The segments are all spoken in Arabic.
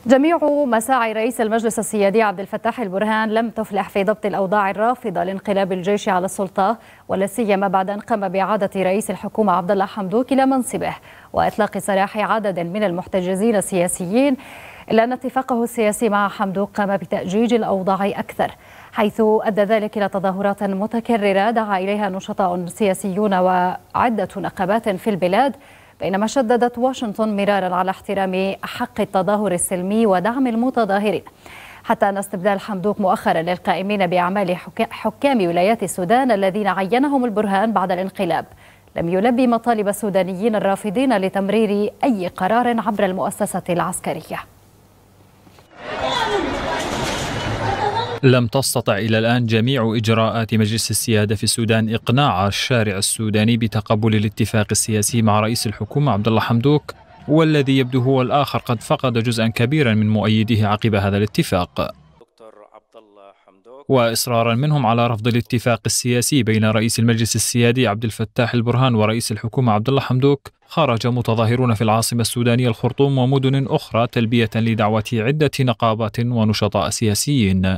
جميع مساعي رئيس المجلس السيادي عبد الفتاح البرهان لم تفلح في ضبط الأوضاع الرافضة لانقلاب الجيش على السلطة، ولا سيما بعد أن قام بإعادة رئيس الحكومة عبد الله حمدوك إلى منصبه وإطلاق سراح عدد من المحتجزين السياسيين، إلا أن اتفاقه السياسي مع حمدوك قام بتأجيج الأوضاع أكثر، حيث أدى ذلك إلى تظاهرات متكررة دعا إليها نشطاء سياسيون وعدة نقابات في البلاد، بينما شددت واشنطن مرارا على احترام حق التظاهر السلمي ودعم المتظاهرين، حتى أن استبدال حمدوك مؤخرا للقائمين بأعمال حكام ولايات السودان الذين عينهم البرهان بعد الانقلاب لم يلبي مطالب السودانيين الرافضين لتمرير أي قرار عبر المؤسسة العسكرية. لم تستطع إلى الآن جميع إجراءات مجلس السيادة في السودان إقناع الشارع السوداني بتقبل الاتفاق السياسي مع رئيس الحكومة عبد الله حمدوك، والذي يبدو هو الآخر قد فقد جزءا كبيرا من مؤيديه عقب هذا الاتفاق. وإصرارا منهم على رفض الاتفاق السياسي بين رئيس المجلس السيادي عبد الفتاح البرهان ورئيس الحكومة عبد الله حمدوك، خرج متظاهرون في العاصمة السودانية الخرطوم ومدن أخرى تلبية لدعوة عدة نقابات ونشطاء سياسيين.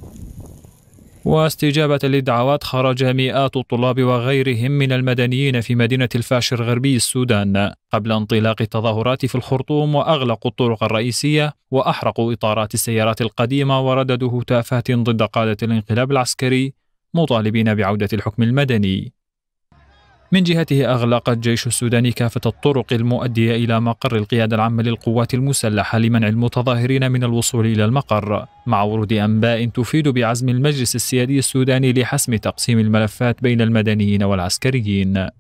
واستجابة للدعوات خرج مئات الطلاب وغيرهم من المدنيين في مدينة الفاشر غربي السودان قبل انطلاق التظاهرات في الخرطوم، وأغلقوا الطرق الرئيسية وأحرقوا إطارات السيارات القديمة ورددوا هتافات ضد قادة الانقلاب العسكري مطالبين بعودة الحكم المدني. من جهته أغلق الجيش السوداني كافة الطرق المؤدية إلى مقر القيادة العامة للقوات المسلحة لمنع المتظاهرين من الوصول إلى المقر، مع ورود أنباء تفيد بعزم المجلس السيادي السوداني لحسم تقسيم الملفات بين المدنيين والعسكريين.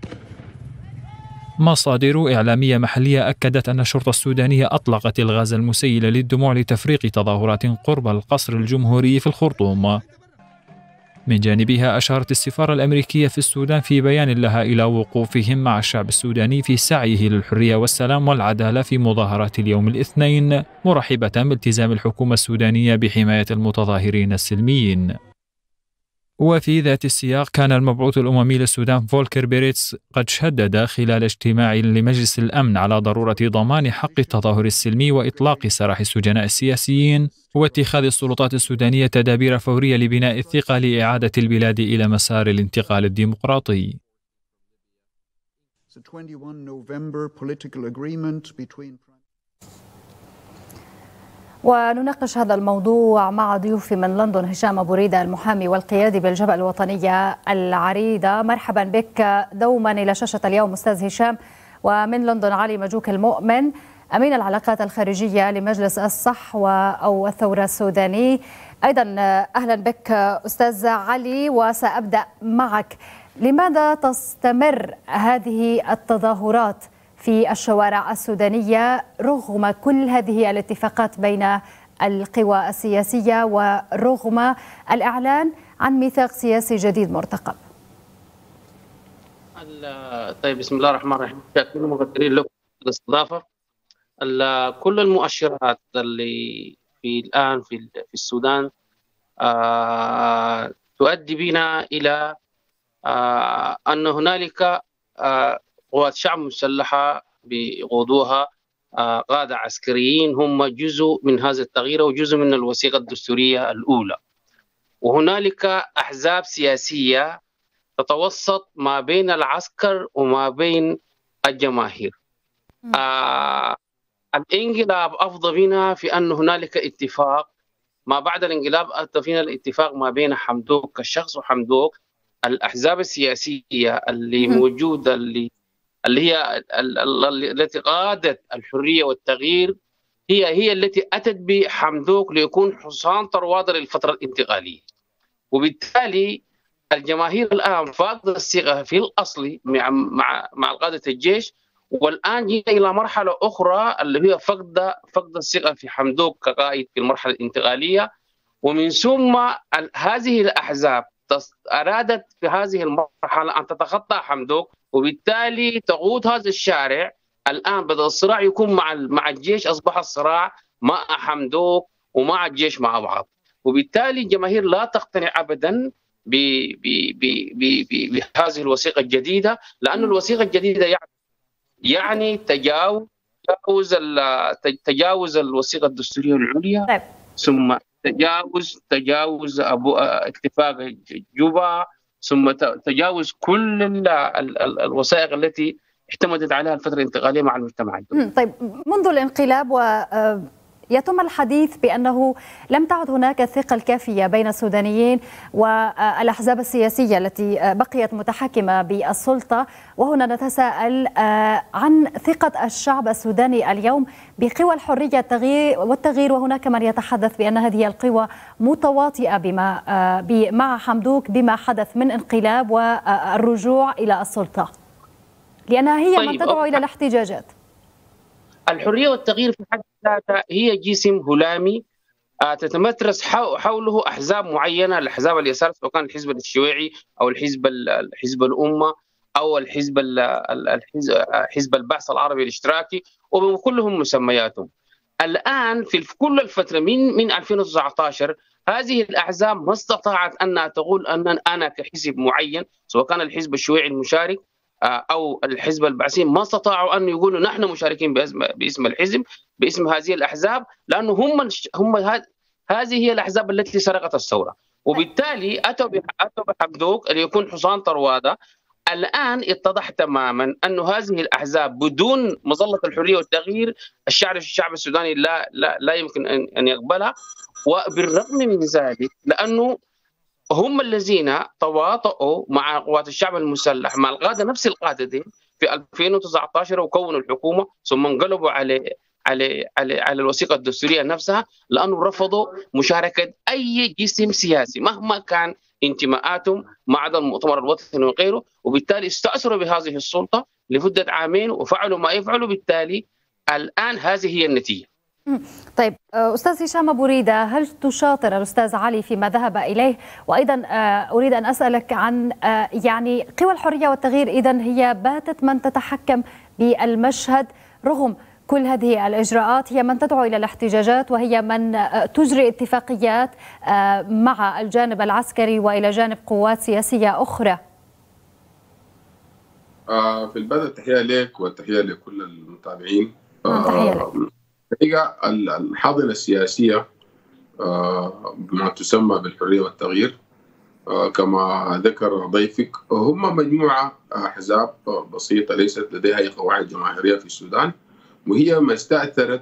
مصادر إعلامية محلية أكدت أن الشرطة السودانية أطلقت الغاز المسيل للدموع لتفريق تظاهرات قرب القصر الجمهوري في الخرطوم. من جانبها أشارت السفارة الأمريكية في السودان في بيان لها إلى وقوفهم مع الشعب السوداني في سعيه للحرية والسلام والعدالة في مظاهرات اليوم الاثنين، مرحبة بالتزام الحكومة السودانية بحماية المتظاهرين السلميين. وفي ذات السياق كان المبعوث الأممي للسودان فولكر بيريتس قد شدد خلال اجتماع لمجلس الأمن على ضرورة ضمان حق التظاهر السلمي وإطلاق سراح السجناء السياسيين، واتخاذ السلطات السودانية تدابير فورية لبناء الثقة لإعادة البلاد إلى مسار الانتقال الديمقراطي. ونناقش هذا الموضوع مع ضيوفي من لندن هشام أبو ريدة المحامي والقيادي بالجبهة الوطنية العريضة. مرحبا بك دوما إلى شاشة اليوم أستاذ هشام. ومن لندن علي مجوك المؤمن أمين العلاقات الخارجية لمجلس الصحوة أو الثورة السوداني. أيضا أهلا بك أستاذ علي، وسأبدأ معك. لماذا تستمر هذه التظاهرات في الشوارع السودانية رغم كل هذه الاتفاقات بين القوى السياسية ورغم الإعلان عن ميثاق سياسي جديد مرتقب؟ طيب، بسم الله الرحمن الرحيم. شكرا مقدرين لكم الاستضافة. كل المؤشرات اللي الآن في السودان تؤدي بنا إلى أن هنالك قوات شعب مسلحة بقودوها قادة عسكريين هم جزء من هذا التغيير وجزء من الوثيقة الدستورية الأولى، وهنالك أحزاب سياسية تتوسط ما بين العسكر وما بين الجماهير. الانقلاب أفضى بنا في أن هنالك اتفاق ما بعد الانقلاب، أفضى فينا الاتفاق ما بين حمدوك كشخص وحمدوك الأحزاب السياسية اللي موجودة اللي هي التي قادت الحرية والتغيير هي التي أتت بحمدوك ليكون حصان طروادة للفترة الانتقالية، وبالتالي الجماهير الآن فاقدة الثقة في الأصل مع قادة الجيش، والآن جينا إلى مرحلة أخرى اللي هي فقد الثقة في حمدوك كقائد في المرحلة الانتقالية. ومن ثم هذه الأحزاب أرادت في هذه المرحلة أن تتخطى حمدوك، وبالتالي تقود هذا الشارع. الآن بدأ الصراع يكون مع الجيش، أصبح الصراع مع حمدوك ومع الجيش مع بعض، وبالتالي الجماهير لا تقتنع أبدا بهذه الوثيقة الجديدة، لأن الوثيقة الجديدة يعني تجاوز تجاوز الوثيقة الدستورية العليا، طيب. ثم تجاوز اتفاق جوبا، ثم تجاوز كل الوثائق التي اعتمدت عليها الفترة الانتقالية مع المجتمع الدولي. طيب، منذ الانقلاب يتم الحديث بأنه لم تعد هناك الثقة الكافية بين السودانيين والأحزاب السياسية التي بقيت متحكمة بالسلطة، وهنا نتساءل عن ثقة الشعب السوداني اليوم بقوى الحرية والتغيير، وهناك من يتحدث بأن هذه القوى متواطئة مع حمدوك بما حدث من انقلاب والرجوع إلى السلطة، لأنها هي من تدعو إلى الاحتجاجات. الحرية والتغيير في حد ذاتها هي جسم هلامي تتمترس حوله أحزاب معينة، الأحزاب اليسار، سواء كان الحزب الشيوعي أو حزب الأمة أو حزب البعث العربي الاشتراكي، وكلهم مسمياتهم. الآن في كل الفترة من 2019 هذه الأحزاب ما استطاعت أنها تقول أن أنا كحزب معين، سواء كان الحزب الشيوعي المشارك أو الحزب البعثي، ما استطاعوا أن يقولوا نحن مشاركين باسم الحزب، باسم هذه الأحزاب، لأنه هذه هي الأحزاب التي سرقت الثورة، وبالتالي أتوا بحمدوك ليكون حصان طروادة. الآن اتضح تماما أن هذه الأحزاب بدون مظلة الحرية والتغيير الشعب السوداني لا يمكن أن يقبلها. وبالرغم من ذلك، لأنه هم الذين تواطؤوا مع قوات الشعب المسلح، مع القادة، نفس القادة دي في 2019 وكونوا الحكومة، ثم انقلبوا على الوثيقة الدستورية نفسها، لأنه رفضوا مشاركة أي جسم سياسي مهما كان انتماءاتهم ما عدا المؤتمر الوطني وغيره، وبالتالي استأثروا بهذه السلطة لمدة عامين وفعلوا ما يفعلوا. بالتالي الآن هذه هي النتيجة. طيب، أستاذ هشام أبو ريدة، هل تشاطر الأستاذ علي فيما ذهب إليه؟ وأيضا أريد أن أسألك عن يعني قوى الحرية والتغيير، إذن هي باتت من تتحكم بالمشهد رغم كل هذه الإجراءات، هي من تدعو إلى الاحتجاجات، وهي من تجري اتفاقيات مع الجانب العسكري وإلى جانب قوات سياسية أخرى. في البدء تحية لك وتحية لكل المتابعين. تحية لك. الحقيقة الحاضنة السياسية بما تسمى بالحرية والتغيير كما ذكر ضيفك هم مجموعة أحزاب بسيطة ليست لديها أي قواعد جماهيرية في السودان، وهي ما استأثرت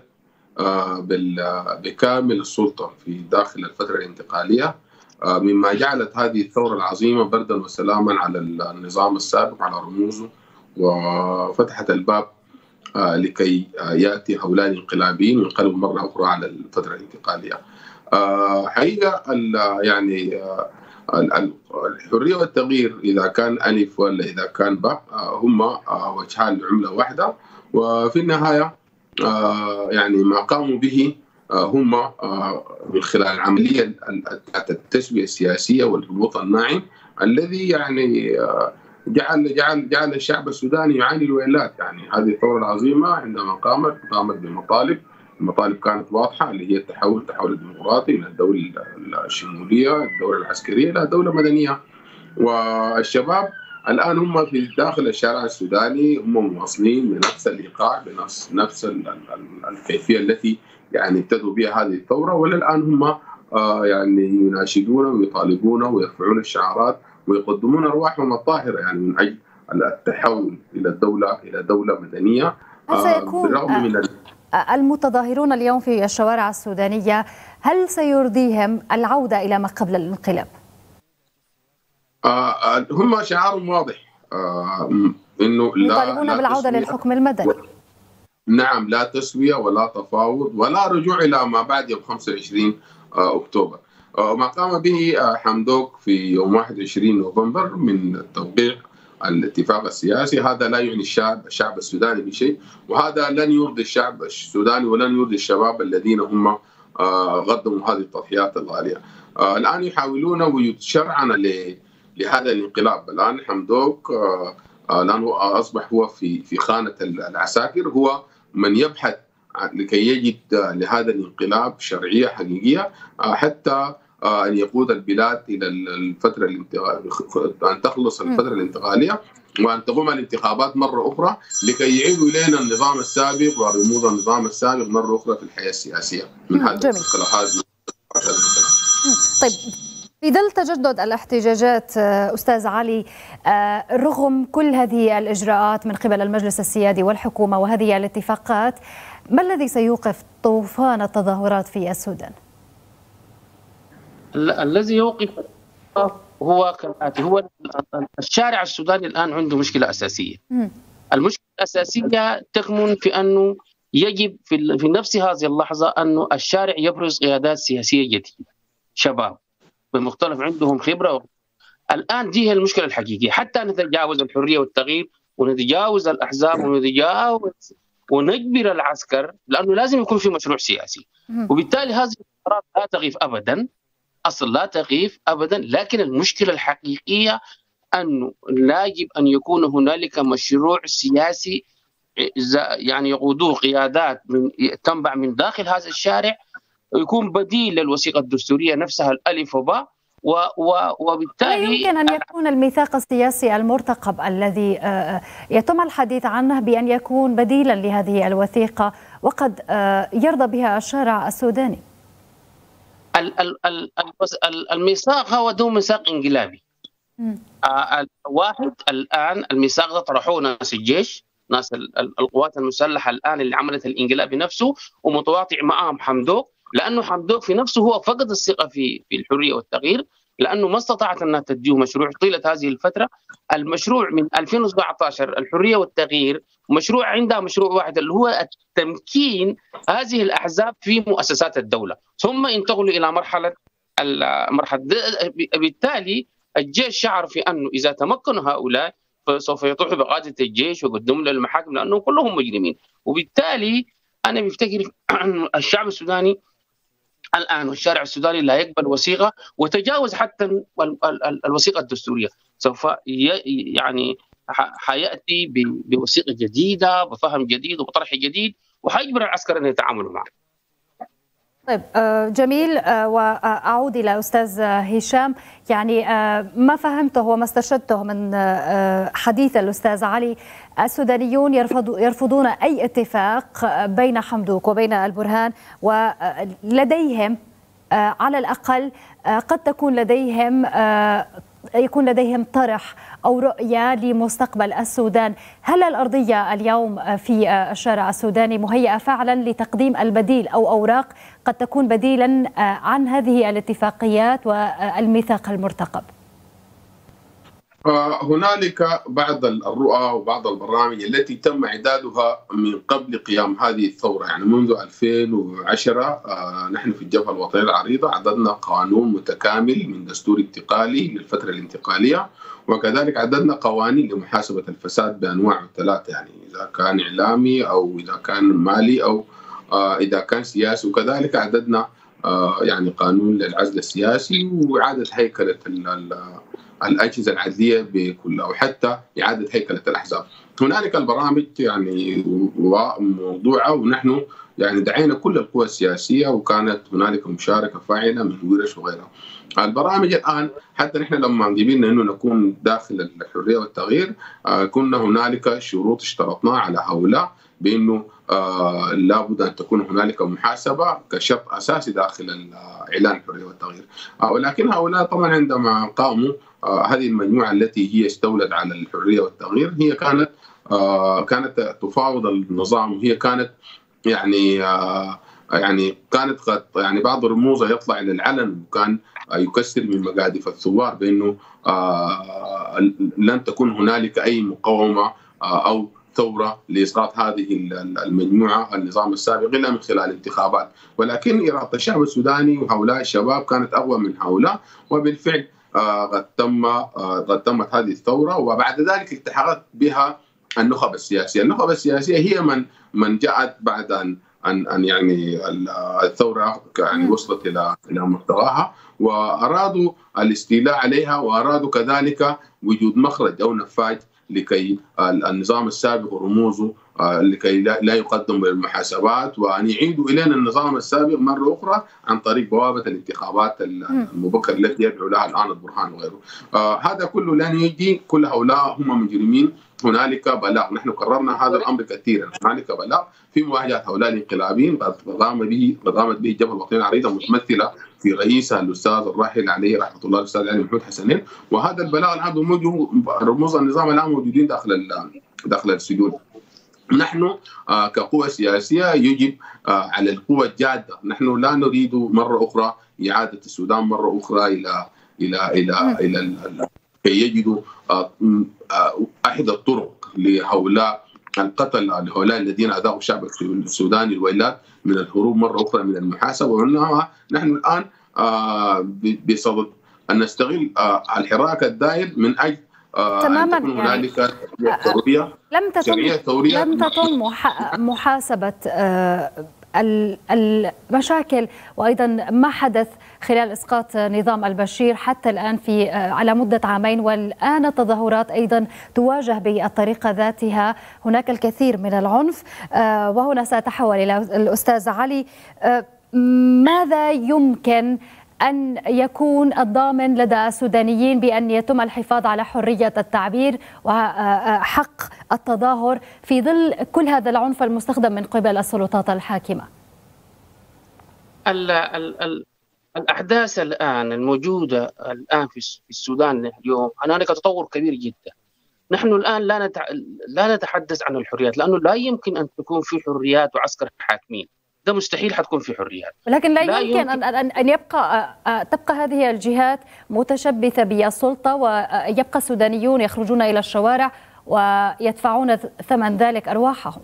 بكامل السلطة في داخل الفترة الانتقالية، مما جعلت هذه الثورة العظيمة بردا وسلاما على النظام السابق على رموزه، وفتحت الباب لكي يأتي هؤلاء الانقلابيين وينقلبوا مرة أخرى على الفترة الانتقالية. حقيقة يعني الحرية والتغيير إذا كان ألف ولا إذا كان باء هم وجهان لعملة واحدة، وفي النهاية يعني ما قاموا به هم من خلال العملية التسوية السياسية والهبوط الناعم الذي يعني جعل الشعب السوداني يعاني الويلات. يعني هذه الثورة العظيمة عندما قامت بمطالب، المطالب كانت واضحة اللي هي التحول الديمقراطي من الدولة الشمولية، الدولة العسكرية إلى دولة مدنية. والشباب الآن هم في داخل الشارع السوداني هم مواصلين بنفس الإيقاع، بنفس الكيفية التي يعني ابتدوا بها هذه الثورة، وللآن هم يعني يناشدون ويطالبون ويرفعون الشعارات ويقدمون أرواحهم الطاهرة يعني من أجل التحول إلى دولة مدنية. بالرغم من المتظاهرون اليوم في الشوارع السودانية، هل سيرضيهم العودة إلى ما قبل الانقلاب؟ هم شعارهم واضح إنه يطالبون بالعودة للحكم المدني. نعم، لا تسوية ولا تفاوض ولا رجوع إلى ما بعد يوم 25 أكتوبر. ما قام به حمدوك في يوم 21 نوفمبر من توقيع الاتفاق السياسي، هذا لا يعني الشعب السوداني بشيء، وهذا لن يرضي الشعب السوداني ولن يرضي الشباب الذين هم قدموا هذه التضحيات الغالية. الآن يحاولون ويتشرعن لهذا الانقلاب. الآن حمدوك لأنه أصبح هو في خانة العساكر، هو من يبحث لكي يجد لهذا الانقلاب شرعية حقيقية حتى أن يقود البلاد إلى الفترة أن تخلص الفترة الانتقالية وأن تقوم الانتخابات مرة أخرى لكي يعيدوا إلينا النظام السابق ورموز النظام السابق مرة أخرى في الحياة السياسية من هذا الاختلافات. طيب، في ظل تجدد الاحتجاجات أستاذ علي، رغم كل هذه الإجراءات من قبل المجلس السيادي والحكومة وهذه الاتفاقات، ما الذي سيوقف طوفان التظاهرات في السودان؟ الذي يوقف هو كالآتي: هو الشارع السوداني الآن عنده مشكلة أساسية. المشكلة الأساسية تكمن في أنه يجب في نفس هذه اللحظة أنه الشارع يبرز قيادات سياسية جديدة، شباب بمختلف عندهم خبرة. الآن دي هي المشكلة الحقيقية، حتى نتجاوز الحرية والتغيير ونتجاوز الأحزاب ونتجاوز ونجبر العسكر، لأنه لازم يكون في مشروع سياسي. وبالتالي هذه القرارات لا تغيب أبدا، أصل لا تغيب أبدا. لكن المشكلة الحقيقية أنه لا يجب أن يكون هنالك مشروع سياسي يعني يقودوه قيادات تنبع من داخل هذا الشارع، يكون بديل للوثيقة الدستورية نفسها الألف وباء. وبالتالي لا يمكن أن يكون الميثاق السياسي المرتقب الذي يتم الحديث عنه بأن يكون بديلا لهذه الوثيقة وقد يرضى بها الشارع السوداني. الميثاق هو دون ميثاق انقلابي. واحد، الآن الميثاق ده طرحوه ناس الجيش، ناس القوات المسلحة الآن اللي عملت الانقلاب بنفسه، ومتواطئ معهم حمدوك، لأنه حمدوك في نفسه هو فقد الثقة في الحرية والتغيير، لأنه ما استطاعت أنها تديه مشروع طيلة هذه الفترة. المشروع من 2017 الحرية والتغيير مشروع عندها مشروع واحد اللي هو تمكين هذه الأحزاب في مؤسسات الدولة، ثم ينتقلوا إلى مرحلة. بالتالي الجيش شعر في أنه إذا تمكنوا هؤلاء فسوف يطرحوا بقادة الجيش ويقدموا للمحاكم لأنهم كلهم مجرمين. وبالتالي أنا بفتكر الشعب السوداني الآن والشارع السوداني لا يقبل وثيقة وتجاوز حتى الوثيقة الدستورية، سوف يعني حيأتي بوثيقة جديدة بفهم جديد وبطرح جديد، وحيجبر العسكر أن يتعاملوا معه. طيب جميل، وأعود إلى أستاذ هشام. يعني ما فهمته وما استشهدته من حديث الأستاذ علي، السودانيون يرفضون أي اتفاق بين حمدوك وبين البرهان، ولديهم على الأقل قد يكون لديهم طرح أو رؤية لمستقبل السودان. هل الأرضية اليوم في الشارع السوداني مهيئة فعلا لتقديم البديل أو أوراق قد تكون بديلا عن هذه الاتفاقيات والميثاق المرتقب؟ هنالك بعض الرؤى وبعض البرامج التي تم إعدادها من قبل قيام هذه الثورة. يعني منذ 2010 نحن في الجبهة الوطنية العريضة عددنا قانون متكامل من دستور انتقالي للفترة الانتقالية، وكذلك عددنا قوانين لمحاسبة الفساد بأنواعه الثلاثة، يعني إذا كان إعلامي أو إذا كان مالي أو إذا كان سياسي، وكذلك عددنا يعني قانون للعزل السياسي وإعادة هيكلة الأجهزة العدلية بكلها، وحتى إعادة هيكلة الأحزاب. هنالك البرامج يعني موضوعة، ونحن يعني دعينا كل القوى السياسية وكانت هنالك مشاركة فاعلة من ورش وغيرها. البرامج الآن حتى نحن لما جبنا أنه نكون داخل الحرية والتغيير كنا هنالك شروط اشترطناها على هؤلاء بأنه لابد أن تكون هنالك محاسبة كشرط أساسي داخل إعلان الحرية والتغيير. ولكن هؤلاء طبعا عندما قاموا هذه المجموعة التي هي استولت على الحرية والتغيير هي كانت تفاوض النظام، وهي كانت يعني كانت قد يعني بعض رموزها يطلع إلى العلن، وكان يكسر من مقادف الثوار بأنه لن تكون هنالك أي مقاومة أو ثورة لإسقاط هذه المجموعة النظام السابق إلا من خلال انتخابات. ولكن إرادة الشعب السوداني وهؤلاء الشباب كانت أقوى من هؤلاء، وبالفعل قد تمت هذه الثورة، وبعد ذلك التحقت بها النخب السياسية. النخب السياسية هي من جاءت بعد أن يعني الثورة يعني وصلت إلى مرتضاها، وأرادوا الاستيلاء عليها، وأرادوا كذلك وجود مخرج أو نفاذ لكي النظام السابق ورموزه لكي لا يقدم بالمحاسبات، وأن يعيدوا إلينا النظام السابق مرة أخرى عن طريق بوابة الانتخابات المبكرة التي يدعو لها الآن البرهان وغيره. هذا كله لن يجي، كل هؤلاء هم مجرمين. هنالك بلاغ، نحن قررنا هذا الأمر كثيرا، هنالك بلاغ في مواجهة هؤلاء الانقلابيين قد قامت به الجبهة الوطنية العريضة متمثلة في رئيسها الأستاذ الراحل عليه رحمة الله الأستاذ علي محمود حسنين، وهذا البلاغ الآن بموجه رموز النظام الآن موجودين داخل السجون. نحن كقوى سياسية يجب على القوى الجادة، نحن لا نريد مرة أخرى إعادة السودان مرة أخرى إلى كي يجدوا أحد الطرق لهؤلاء القتل، لهؤلاء الذين أذاعوا الشعب السوداني الويلات من الهروب مرة أخرى من المحاسبة. وإنما نحن الآن بصدد أن نستغل الحراك الدائر من أجل تماما أن تكون هنالك شرعية ثورية لم تتم محاسبة المشاكل وأيضا ما حدث خلال إسقاط نظام البشير حتى الآن في على مدة عامين، والآن التظاهرات أيضا تواجه بالطريقة ذاتها. هناك الكثير من العنف. وهنا سأتحول إلى الأستاذ علي، ماذا يمكن أن يكون الضامن لدى السودانيين بأن يتم الحفاظ على حرية التعبير وحق التظاهر في ظل كل هذا العنف المستخدم من قبل السلطات الحاكمة؟ الأحداث الآن الموجودة الآن في السودان اليوم هنالك تطور كبير جدا. نحن الآن لا نتحدث عن الحريات، لأنه لا يمكن أن تكون في حريات وعسكر حاكمين، ده مستحيل حتكون في حريات. لكن لا يمكن أن تبقى هذه الجهات متشبثة بالسلطة، ويبقى السودانيون يخرجون إلى الشوارع ويدفعون ثمن ذلك أرواحهم.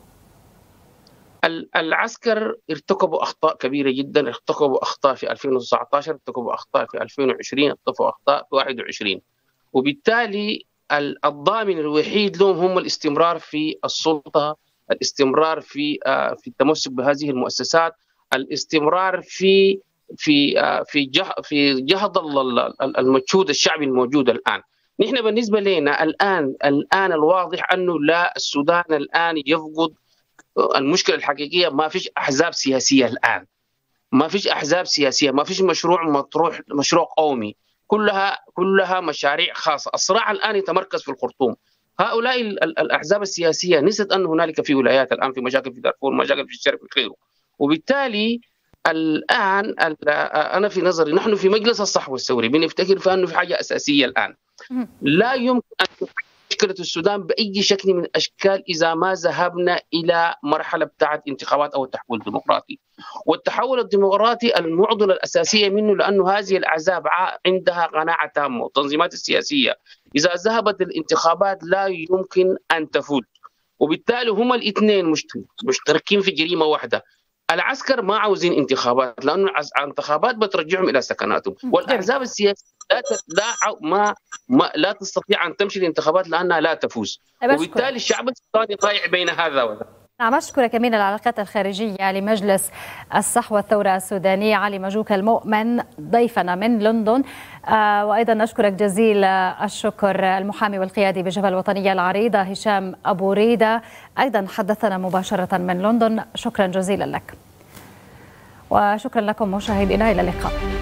العسكر ارتكبوا أخطاء كبيرة جدا، ارتكبوا أخطاء في 2019، ارتكبوا أخطاء في 2020، ارتكبوا أخطاء في 21، وبالتالي الضامن الوحيد لهم هم الاستمرار في السلطة، الاستمرار في التمسك بهذه المؤسسات، الاستمرار في جهض المجهود الشعبي الموجود الآن. نحن بالنسبة لنا الآن الواضح أنه لا، السودان الآن يفقد المشكلة الحقيقية. ما فيش أحزاب سياسية الآن، ما فيش أحزاب سياسية، ما فيش مشروع مطروح، مشروع قومي، كلها مشاريع خاصة. الصراع الآن يتمركز في الخرطوم. هؤلاء الأحزاب السياسية نسيت أن هنالك في ولايات الآن في مشاكل في دارفور، مشاكل في الشرق وغيره. وبالتالي الآن أنا في نظري نحن في مجلس الصحوة الثوري بنفتكر في أنه في حاجة أساسية الآن. لا يمكن أن تحل مشكلة السودان بأي شكل من الأشكال إذا ما ذهبنا إلى مرحلة بتاعت انتخابات أو التحول الديمقراطي. والتحول الديمقراطي المعضلة الأساسية منه لأنه هذه الأحزاب عندها قناعة تامة، والتنظيمات السياسية إذا ذهبت الانتخابات لا يمكن أن تفوز، وبالتالي هما الاثنين مشتركين في جريمة واحدة. العسكر ما عاوزين انتخابات لأنه الانتخابات بترجعهم إلى سكناتهم، والأحزاب السياسية لا تستطيع أن تمشي الانتخابات لأنها لا تفوز، وبالتالي الشعب السوداني ضايع بين هذا وذاك. نعم، أشكرك أمين العلاقات الخارجية لمجلس الصحوة الثورة السودانية علي مجوك المؤمن ضيفنا من لندن. وأيضا أشكرك جزيل الشكر المحامي والقيادي بالجبهة الوطنية العريضة هشام أبو ريدة، أيضا حدثنا مباشرة من لندن. شكرا جزيلا لك، وشكرا لكم مشاهدينا، إلى اللقاء.